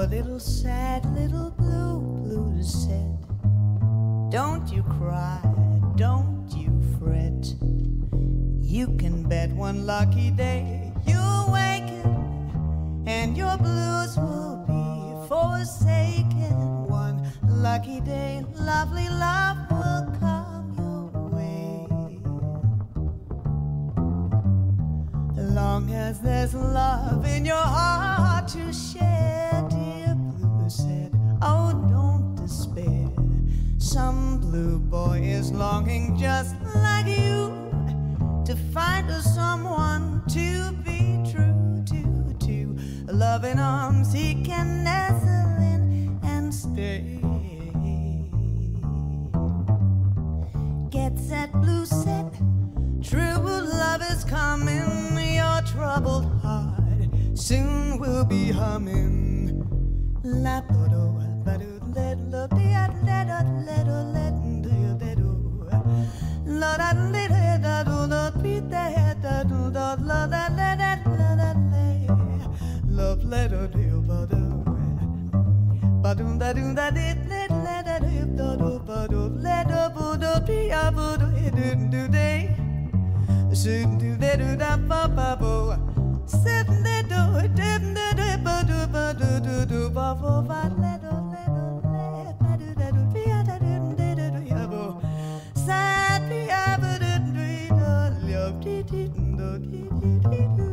little sad little blue said, don't you cry, don't you fret. You can bet one lucky day you'll waken and your blues will be forsaken. One lucky day, lovely love will come your way. As long as there's love in your heart to share, dear blue said, oh, don't despair. Some blue boy is longing just like you to find someone to be true to. Loving arms he can nestle in and stay. Get set, blue set, true love is coming. Your troubled heart soon will be humming. La do do ba do le lo dia le do le do le do do la da le da do lo pi da da do da la da le da la da le love le do do ba do ba do da di le da do ba do le do bu do pi a bu do day should do de do da ba ba bo sit de do de ba do ba bo ba le do le ba do da do pi a da do ya bo sa pi a bu do love di do di do.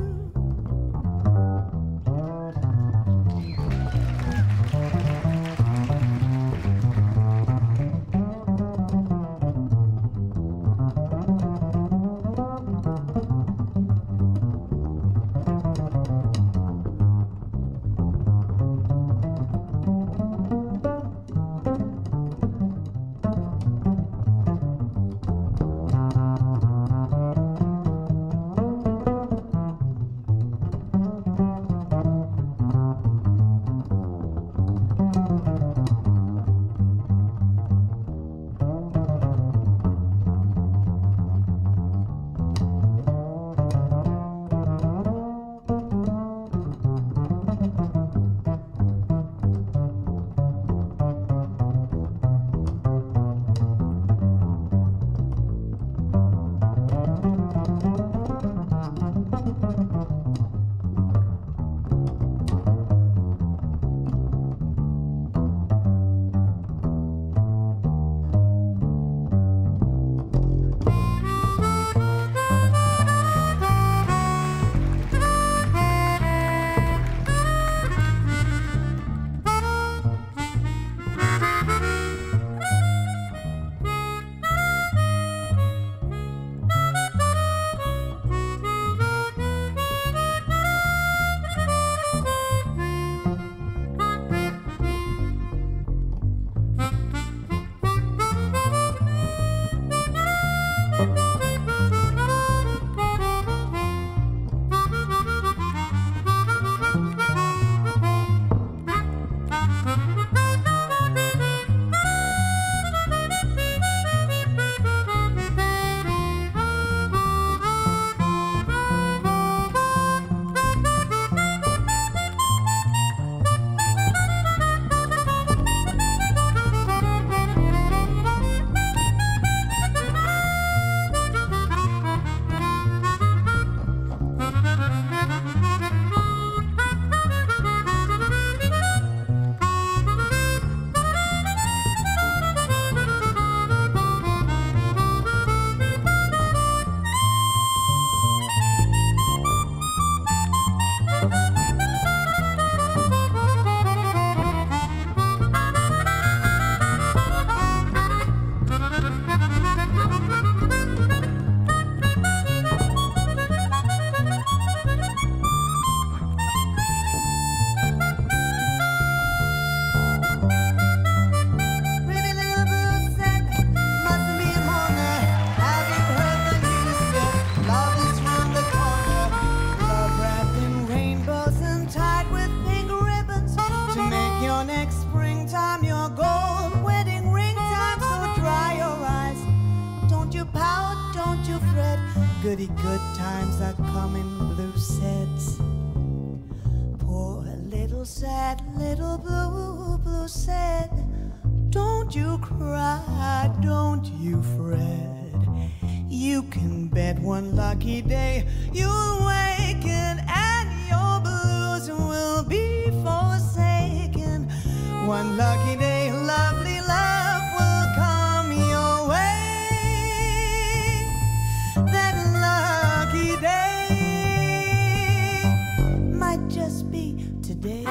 Goody good times are coming, blue sets. Poor little sad little blue, blue said, don't you cry, don't you fret. You can bet one lucky day you'll waken and your blues will be forsaken. One lucky day, lovely love will come your way. That lucky day might just be today.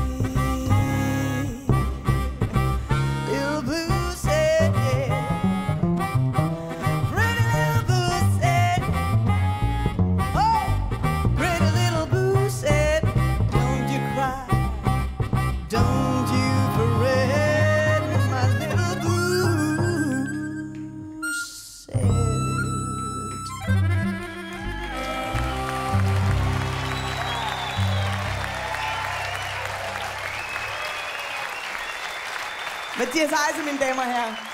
Little blue said, yeah. Pretty little blue said, oh, pretty little blue said, don't you cry, don't you fret, my little blue said. Mathias Heise, mine damer og herrer.